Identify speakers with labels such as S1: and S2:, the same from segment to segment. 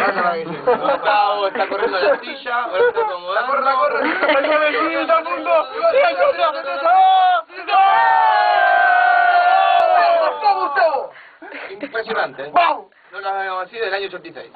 S1: Gustavo está corriendo la silla, ahora está acomodando.
S2: Corre. Gustavo.
S1: Impresionante. No las habíamos así del año 86.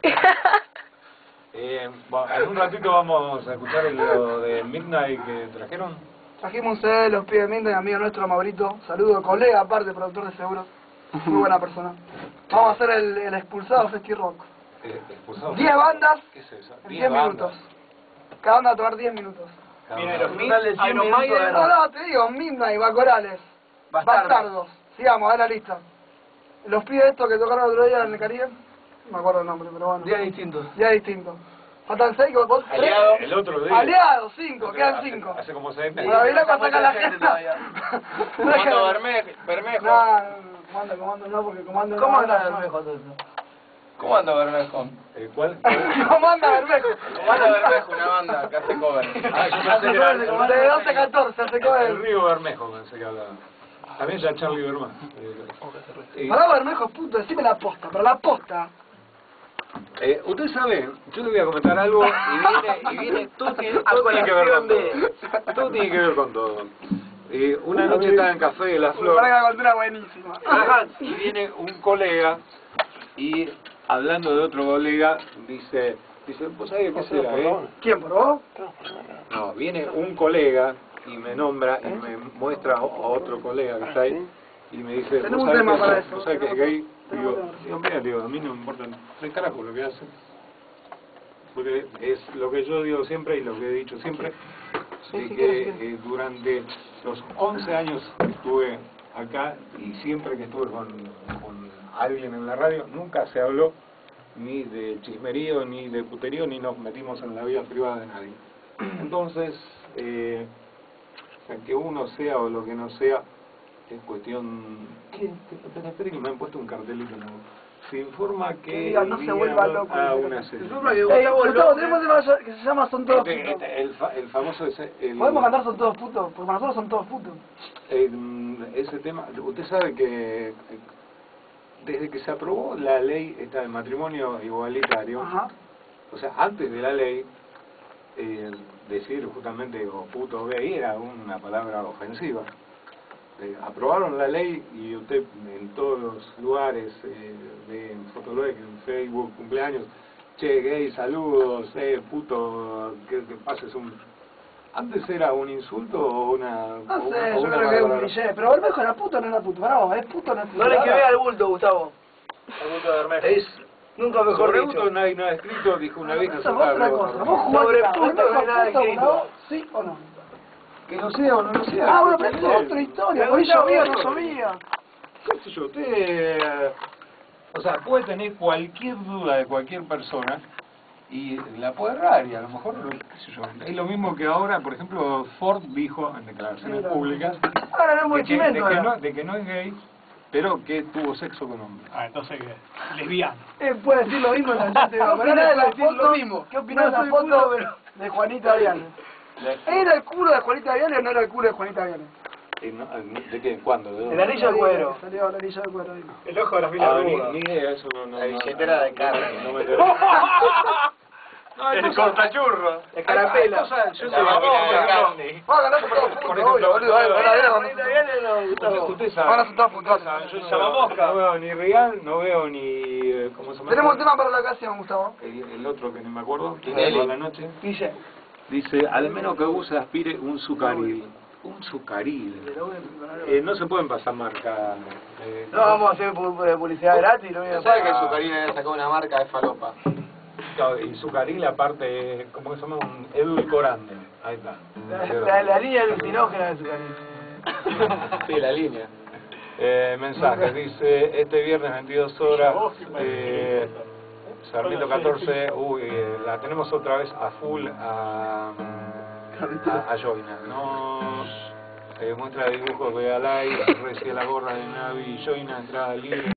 S3: Bueno, en un ratito vamos a escuchar lo de Midnight que trajeron.
S2: Trajimos un CD de los pibes de Midnight, amigo nuestro, Maurito. Saludo, colega, aparte, productor de seguros. Muy buena persona. Vamos a hacer el expulsado Festi Rock.
S3: Expulsado.
S2: 10 bandas
S3: ¿Qué es eso?
S2: en 10 minutos. Cada banda va a tomar 10 minutos.
S3: Mira,
S2: Iron Maiden. No, te digo, Midnight, Bacorales, Bastardos. Sigamos, a la lista. Los pibes estos que tocaron el otro día en el Caribe, no me acuerdo el nombre, pero bueno.
S4: Días distintos.
S2: Días distintos. Faltan 6, vos 3.
S3: El otro día.
S2: Aliados, 5, quedan 5.
S3: Hace como 6 meses.
S2: Bueno, mira para sacar la gente.
S1: Comando Bermejo.
S2: No, comando no, porque comando no.
S4: ¿Cómo anda Bermejo todo eso?
S1: ¿Cómo anda Bermejo?
S3: ¿Cuál?
S2: Comanda Bermejo.
S1: Comando Bermejo, una banda que hace cover.
S3: Yo pensé que era
S2: De 12 a 14, hace
S3: el
S2: cover.
S3: Río Bermejo, pensé que hablaba. También ya Charlie Berman.
S2: Pará Bermejo, puto, decime la posta, pero la posta.
S3: Usted sabe, yo le voy a comentar algo y viene todo tiene que ver con todo. Todo tiene que ver con todo. Una noche estaba en Café de la Flor.
S2: Para que la cultura buenísima.
S3: Y viene un colega y hablando de otro colega dice, ¿vos sabés qué será,
S2: ¿Quién, por vos?
S3: No, viene un colega y me nombra y me muestra a otro colega que está ahí y me dice,
S2: tenemos un tema para eso.
S3: ¿vos sabés que es gay? Digo, a mí no me importa tres carajos lo que hace. Porque es lo que yo digo siempre y lo que he dicho siempre, de que durante los 11 años que estuve acá y siempre que estuve con alguien en la radio, nunca se habló ni de chismerío, ni de puterío, ni nos metimos en la vida privada de nadie. Entonces, que uno sea o lo que no sea, es cuestión... Espera que me han puesto un cartelito nuevo. Se informa que...
S2: no se vuelva loco.
S3: A una serie.
S2: Gustavo, tenemos un tema que se llama Son Todos Putos.
S3: El famoso ese...
S2: ¿Podemos cantar Son Todos Putos? Porque para nosotros son todos putos.
S3: Ese tema... Usted sabe que... Desde que se aprobó la ley esta del matrimonio igualitario, o sea, antes de la ley, decir justamente o puto o gay era una palabra ofensiva. Aprobaron la ley y usted en todos los lugares, en Fotolog, en Facebook, cumpleaños, che, gay, saludos, puto, que pases un... ¿Antes era un insulto o una...
S2: No sé, yo creo que es un cliché, pero Bermejo era puto o no era puto. Pará vos, ¿es puto o no es puto?
S4: No le quedé al bulto, Gustavo.
S1: El bulto de Bermejo.
S4: Nunca mejor
S3: Sobre
S4: dicho.
S3: puto no hay nada escrito, dijo una vieja.
S2: Eso es otra cosa. Vos jugás
S4: Sobre
S2: a
S4: puto no hay nada escrito.
S2: ¿Sí o no?
S3: Que lo sea o no lo sea.
S2: Ah, bueno, pero es otra historia. Por ahí llovía o no llovía.
S3: ¿Qué sé yo? Usted... O sea, puede tener cualquier duda de cualquier persona y la puede errar y a lo mejor, qué sé yo, es lo mismo que ahora, por ejemplo, Ford dijo en declaraciones públicas
S2: Ahora no es muy chimento.
S3: de que no es gay, pero que tuvo sexo con hombres.
S5: Entonces, lesbiano.
S2: Él puede decir lo mismo en la gente. ¿Qué opinás de la foto de Juanita Viale? ¿Era el culo de Juanita Viale o no era el culo de Juanita Viale?
S3: ¿De qué? ¿Cuándo? ¿De dónde?
S4: El anillo de cuero.
S2: Salió el anillo de cuero.
S5: El ojo de las filas de
S3: ni idea, eso no...
S1: La billetera de carne.
S3: No me entero.
S1: El cortachurro.
S4: La carapela.
S3: Yo
S1: La máquina de carne.
S2: Va a ganar por todos puntos, obvio, boludo.
S3: Usted sabe.
S2: Van a asustar puntos.
S3: Yo no veo ni Real, no veo ni... ¿cómo se llama?
S2: Tenemos un tema para la ocasión, Gustavo.
S3: El otro que no me acuerdo, que
S1: Tinelli.
S3: a la noche.
S2: Dice.
S3: Dice, al menos que use aspire un sucaril. Un sucaril. No se pueden pasar marca.
S4: No vamos a hacer publicidad gratis.
S1: ¿Sabe que Zucarina había sacado una marca de falopa?
S3: Y sucaril aparte, ¿cómo se llama? Un edulcorante. Ahí está.
S4: La línea alucinógena de Zucaril.
S3: Sí, la línea. Mensaje, dice, este viernes 22 horas, Sarmiento 14, la tenemos otra vez a full a Joina. Nos muestra dibujos de Alay, recibe la gorra de Navi, Joina, entrada libre.